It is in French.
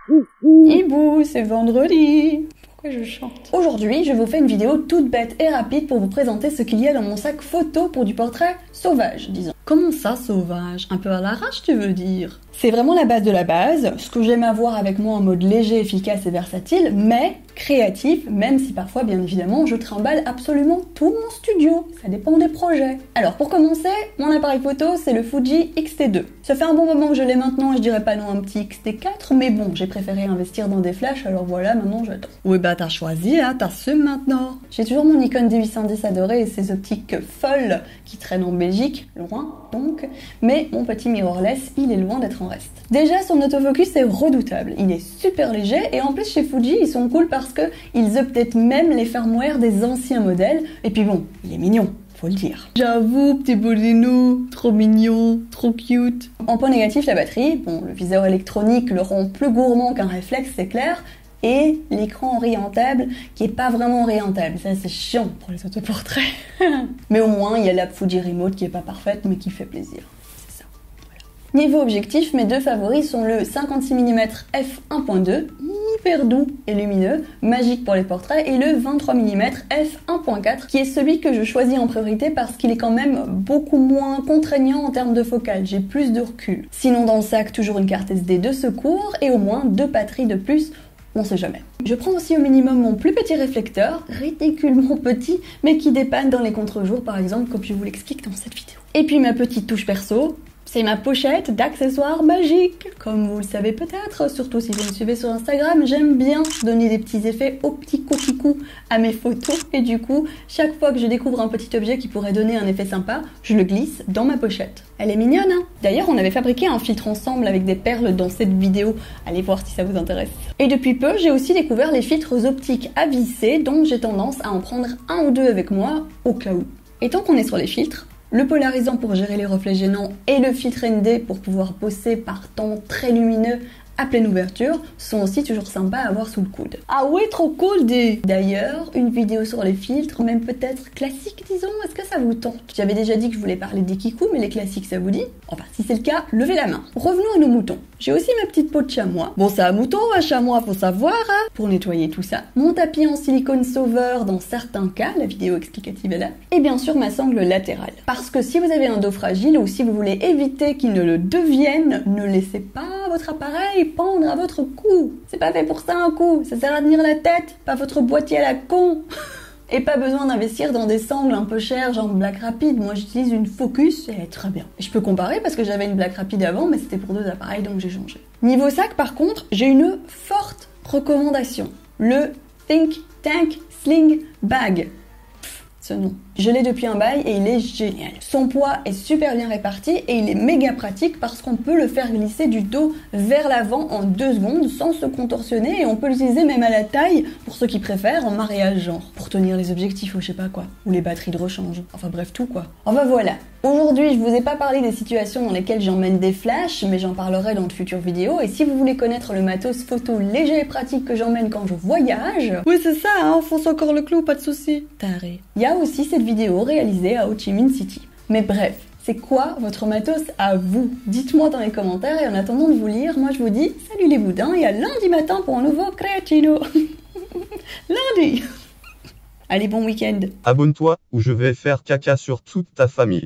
Hibou, c'est vendredi. Pourquoi je chante? Aujourd'hui, je vous fais une vidéo toute bête et rapide pour vous présenter ce qu'il y a dans mon sac photo pour du portrait sauvage, disons. Comment ça, sauvage? Un peu à l'arrache, tu veux dire? C'est vraiment la base de la base, ce que j'aime avoir avec moi en mode léger, efficace et versatile, mais créatif, même si parfois, bien évidemment, je trimballe absolument tout mon studio. Ça dépend des projets. Alors, pour commencer, mon appareil photo, c'est le Fuji X-T2. Ça fait un bon moment que je l'ai maintenant et je dirais pas non un petit X-T4, mais bon, j'ai préféré investir dans des flashs, alors voilà, maintenant j'attends. Oui, bah t'as choisi, hein, t'as su maintenant. J'ai toujours mon Nikon D810 adoré et ses optiques folles qui traînent en Belgique, loin donc, mais mon petit mirrorless, il est loin d'être en reste. Déjà, son autofocus est redoutable, il est super léger et en plus chez Fuji, ils sont cool parce que ils updatent même les firmware des anciens modèles, et puis bon, il est mignon. Faut le dire. J'avoue, petit boulinou, trop mignon, trop cute. En point négatif, la batterie. Bon, le viseur électronique le rend plus gourmand qu'un réflexe, c'est clair. Et l'écran orientable, qui est pas vraiment orientable. Ça, c'est chiant pour les autoportraits. Mais au moins, il y a l'app Fuji Remote qui est pas parfaite, mais qui fait plaisir. C'est ça. Voilà. Niveau objectif, mes deux favoris sont le 56 mm f1.2, hyper doux et lumineux, magique pour les portraits, et le 23 mm f1.4 qui est celui que je choisis en priorité parce qu'il est quand même beaucoup moins contraignant en termes de focale, j'ai plus de recul. Sinon dans le sac, toujours une carte SD de secours et au moins 2 batteries de plus, on sait jamais. Je prends aussi au minimum mon plus petit réflecteur, ridiculement petit, mais qui dépanne dans les contre-jours par exemple, comme je vous l'explique dans cette vidéo. Et puis ma petite touche perso, c'est ma pochette d'accessoires magiques. Comme vous le savez peut-être, surtout si vous me suivez sur Instagram, j'aime bien donner des petits effets au petit coucou à mes photos. Et du coup, chaque fois que je découvre un petit objet qui pourrait donner un effet sympa, je le glisse dans ma pochette. Elle est mignonne, hein? D'ailleurs, on avait fabriqué un filtre ensemble avec des perles dans cette vidéo. Allez voir si ça vous intéresse. Et depuis peu, j'ai aussi découvert les filtres optiques à visser, dont j'ai tendance à en prendre un ou deux avec moi, au cas où. Et tant qu'on est sur les filtres, le polarisant pour gérer les reflets gênants et le filtre ND pour pouvoir bosser par temps très lumineux à pleine ouverture sont aussi toujours sympas à avoir sous le coude. Ah oui, trop cool dis! D'ailleurs, une vidéo sur les filtres, même peut-être classique disons, est-ce que ça vous tente? J'avais déjà dit que je voulais parler des kikou, mais les classiques ça vous dit? Enfin, si c'est le cas, levez la main. Revenons à nos moutons. J'ai aussi ma petite peau de chamois. Bon, c'est un mouton, un chamois, faut savoir, hein, pour nettoyer tout ça. Mon tapis en silicone sauveur dans certains cas, la vidéo explicative est là. Et bien sûr, ma sangle latérale. Parce que si vous avez un dos fragile ou si vous voulez éviter qu'il ne le devienne, ne laissez pas votre appareil pendre à votre cou. C'est pas fait pour ça un cou, ça sert à tenir la tête, pas votre boîtier à la con. Et pas besoin d'investir dans des sangles un peu chères, genre Black Rapid. Moi j'utilise une Focus et elle est très bien. Et je peux comparer parce que j'avais une Black Rapid avant, mais c'était pour 2 appareils donc j'ai changé. Niveau sac par contre, j'ai une forte recommandation. Le Think Tank Sling Bag. Ce nom. Je l'ai depuis un bail et il est génial. Son poids est super bien réparti et il est méga pratique parce qu'on peut le faire glisser du dos vers l'avant en 2 secondes sans se contorsionner et on peut l'utiliser même à la taille pour ceux qui préfèrent en mariage genre. Pour tenir les objectifs ou je sais pas quoi. Ou les batteries de rechange. Enfin bref tout quoi. Enfin voilà. Aujourd'hui je vous ai pas parlé des situations dans lesquelles j'emmène des flashs mais j'en parlerai dans de futures vidéos et si vous voulez connaître le matos photo léger et pratique que j'emmène quand je voyage... Oui c'est ça hein, on fonce encore le clou, pas de soucis. Taré. Il y a aussi cette vidéo réalisée à Ho Chi Minh City. Mais bref, c'est quoi votre matos à vous? Dites-moi dans les commentaires et en attendant de vous lire, moi je vous dis salut les boudins et à lundi matin pour un nouveau Creatino. Lundi. Allez, bon week-end. Abonne-toi ou je vais faire caca sur toute ta famille.